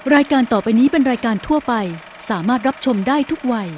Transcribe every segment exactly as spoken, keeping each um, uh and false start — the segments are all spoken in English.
รายการต่อไปนี้เป็นรายการทั่วไปสามารถรับชมได้ทุกวัย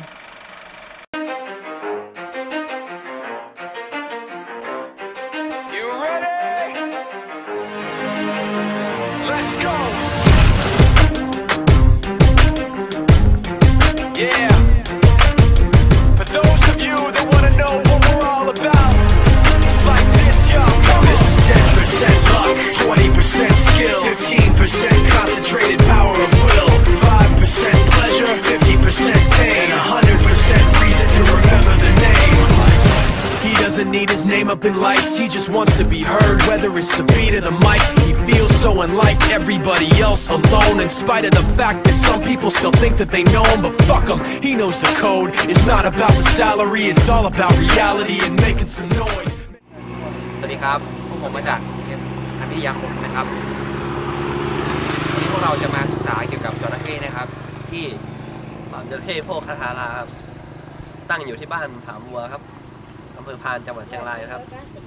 Need his name up in lights, he just wants to be heard. Whether it's the beat or the mic, he feels so unlike everybody else, alone. In spite of the fact that some people still think that they know him, but fuck him, he knows the code. It's not about the salary, it's all about reality and making some noise. สวัสดีครับพวกผมมาจากเช่นอันพิทยาคมนะครับวันนี้พวกเราจะมาศึกษาเกี่ยวกับจระเข้นะครับที่ฟาร์มจระเข้โพคทาราครับตั้งอยู่ที่บ้านผาบัวครับอำเภอพานจังหวัดเชียงรายครับ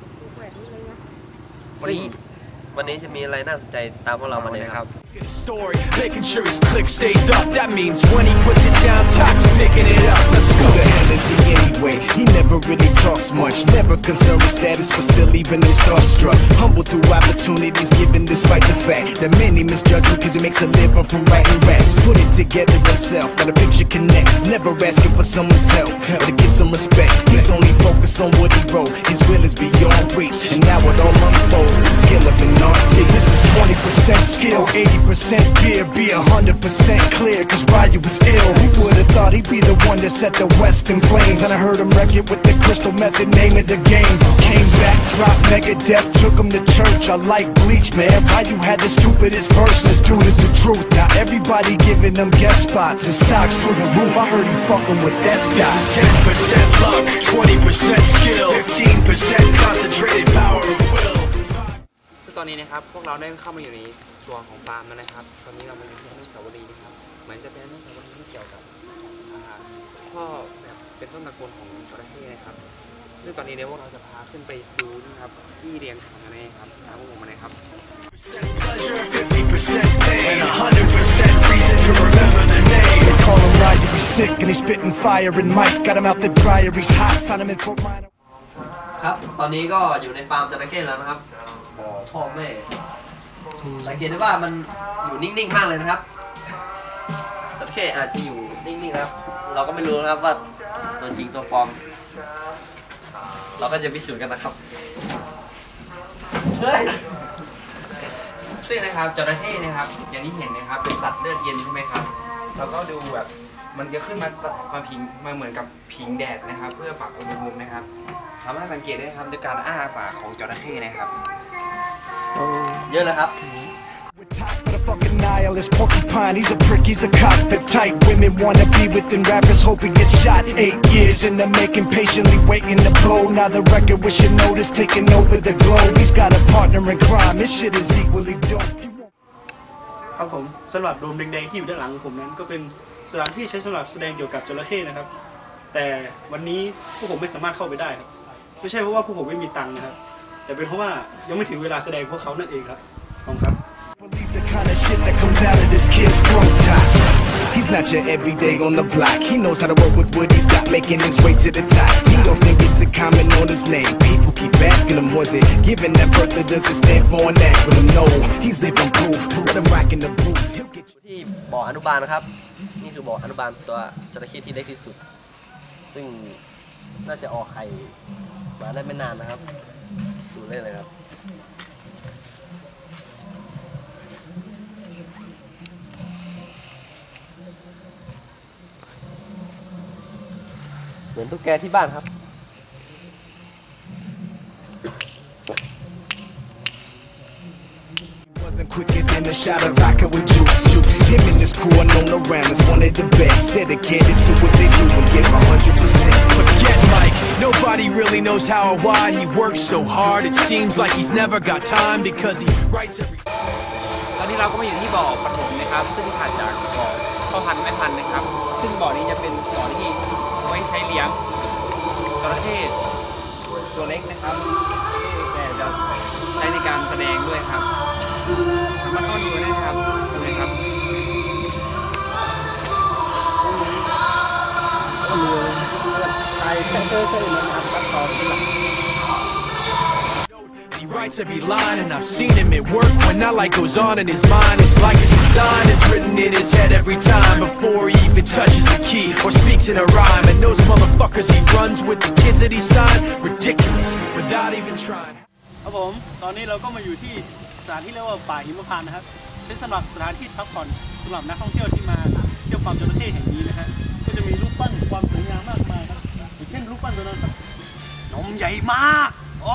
วันนี้วันนี้จะมีอะไรน่าสนใจตามพวกเรามาเลยครับ Story, making sure his click stays up. That means when he puts it down, Tox picking it up. Let's go. Who the hell is he anyway? He never really talks much. Never concerned with status, but still even him starstruck. Humble through opportunities given despite the fact that many misjudge him because he makes a living from writing raps. Put it together himself, got a picture connects. Never asking for someone's help or to get some respect. He's only focused on what he wrote. His will is beyond reach, and now it all unfolds. The skill of an artist. This is twenty percent skill, eighty percent gear, be a hundred percent clear, cause Ryu was ill. Who would've thought he'd be the one that set the West in flames? And I heard him wreck it with the crystal method, name of the game. Came back, dropped Megadeth, took him to church. I like Bleach, man. Ryu had the stupidest verse, this dude is the truth. Now everybody giving them guest spots and stocks through the roof. I heard he fucking with that stock. This is ten percent luck, twenty percent skill, fifteen percent concentrated power of will. ตอนนี้นะครับพวกเราได้เข้ามาอยู่ในตัวของฟาร์มแล้วนะครับตอนนี้เรามาอยู่ที่อนุสาวรีย์นะครับเหมือนจะเป็นอนุสาวรีย์ที่เกี่ยวกับพ่อแบบเป็นต้นตระกูลของจระเข้นะครับซึ่งตอนนี้เนี่ยพวกเราจะพาขึ้นไปดูนะครับที่เรียนของนั่นเองครับตามพวกผมมาเลยครับครับตอนนี้ก็อยู่ในฟาร์มจระเข้แล้วนะครับบ่อพ่อแม่สังเกตได้ว่ามันอยู่นิ่งๆมากเลยนะครับจระเข้อาจจะอยู่นิ่งๆนะครับเราก็ไม่รู้นะครับว่าตัวจริงตัวปลอมเราก็จะพิสูจน์กันนะครับซึ่งนะครับจระเข้นะครับอย่างที่เห็นนะครับเป็นสัตว์เลือดเย็นใช่ไหมครับเราก็ดูแบบมันจะขึ้นมามาผิงมาเหมือนกับผิงแดดนะครับเพื่อปรับอุณหภูมินะครับสามารถสังเกตได้ครับด้วยการอ้าปากของจระเข้นะครับเยอะเลยครับ Fucking nihilist porcupine, he's a prick, he's a cop. The type women wanna be within rappers, hope he gets shot. Eight years in the making, patiently waiting to blow. Now the record with your notice taking over the globe. He's got a partner in crime, this shit is equally dope. ครับผมสำหรับโดมแดงๆที่อยู่ด้านหลังของผมนั้นก็เป็นสถานที่ใช้สำหรับแสดงเกี่ยวกับจระเข้นะครับแต่วันนี้พวกผมไม่สามารถเข้าไปได้ครับไม่ใช่เพราะว่าพวกผมไม่มีตังค์นะครับแต่เป็นเพราะว่ายังไม่ถึงเวลาแสดงพวกเขานั่นเองครับขอบคุณครับ The kind of shit that comes out of this kid's throat top. He's not your everyday on the block. He knows how to work with what he's got, making his way to the top. He often gets a comment on his name. People keep asking him, was it given that birth or does it stand for an acronym? No, he's living proof. Let him rock in the booth. ที่บ่ออนุบาลนะครับนี่คือบ่ออนุบาลตัวจระเข้ที่เล็กที่สุดซึ่งน่าจะออกไข่มาได้ไม่นานนะครับดูได้เลยครับเหมือนตุ๊กแกที่บ้านครับ Quicker than a shot of vodka with juice, juice. Him and his crew are known around as one of the best. Dedicated to what they do and give a hundred percent. Forget Mike, nobody really knows how or why he works so hard. It seems like he's never got time because he writes every. ตอนนี้เราก็มาอยู่ที่บ่อปฐมนะครับซึ่งถัดจากบ่อพ่อพันธุ์แม่พันธุ์นะครับซึ่งบ่อนี้จะเป็นบ่อที่ไว้ใช้เลี้ยงจระเข้ตัวเล็กนะครับแต่จะใช้ในการแสดงด้วยครับสามารถเข้าดูได้ครับดูเลยครับช่ใช่ใช่นะครับตัดต่อเป็นหลัก He writes every line and I've seen him at work. When that light goes on in his mind, it's like a design is written in his head every time before he even touches a key or speaks in a rhyme. And those motherfuckers he runs with, the kids that he signed, ridiculous without even trying. ครับผมตอนนี้เราก็มาอยู่ที่สถานที่เรียกว่าป่าหิมพานต์นะครับเป็นสำหรับสถานที่พักผ่อนสำหรับนักท่องเที่ยวที่มาเที่ยวฟาร์มจระเข้แห่งนี้นะฮะก็จะมีรูปปั้นความสวยงามมากมายครับอย่างเช่นรูปปั้นตัวนั้นครับนมใหญ่มากโอ้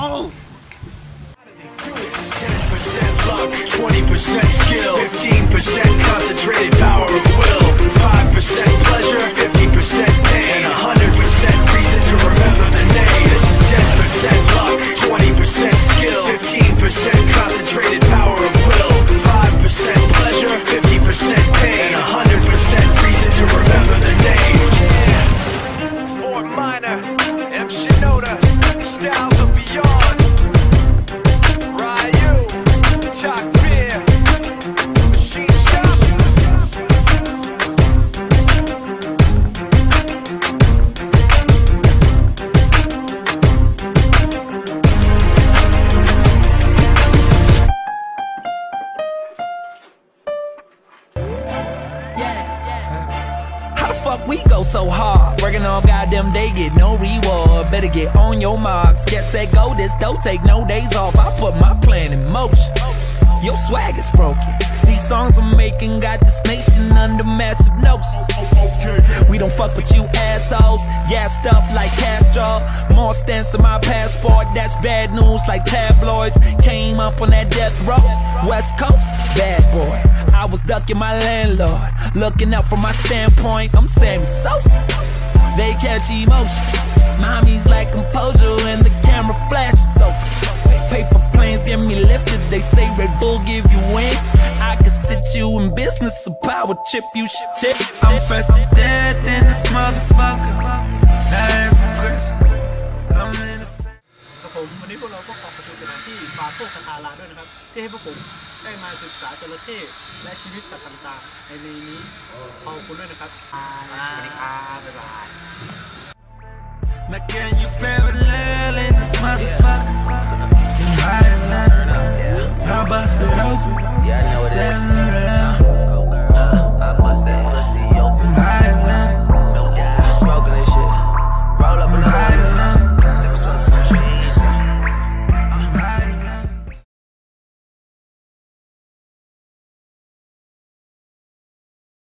ten percent luck, twenty percent skill, fifteen percent concentrated power of will, five percent pleasure, fifty percent pain, and one hundred percent reason to remember the name. This is ten percent luck, twenty percent skill, fifteen percent concentrated power of will, five percent pleasure, fifty percent pain, and one hundred percent reason to remember the name. Fort Minor, M. Shinoda, styles of beyond. Talk beer, machine shop. How the fuck we go so hard? Working all goddamn day, get no reward. Better get on your marks. Get set, go. This don't take no days off. I put my plan in motion. Your swag is broken. These songs I'm making got this nation under massive hypnosis. We don't fuck with you assholes. Gassed up like Castro. More stamps in my passport. That's bad news like tabloids. Came up on that death row. West Coast, bad boy. I was ducking my landlord. Looking up from my standpoint. I'm Sammy Sosa. They catch emotion. Mommy's like composure and the camera flashes so. Paper planes get me lifted. They say Red Bull give you wings. I could sit you in business. A power trip you should tip. I'm fresh to death in this motherfucker. That's a question. I'm innocent. ครับผมวันนี้พวกเราก็ขอขอบคุณสถานที่ฟาร์มโคกคาทาราด้วยนะครับที่ให้พวกผมได้มาศึกษาจระเข้และชีวิตสัตว์ต่างๆในนี้ขอบคุณด้วยนะครับสวัสดีครับบ๊ายบาย Now can you parallel in this motherfucker? How about it? Yeah, I know it is.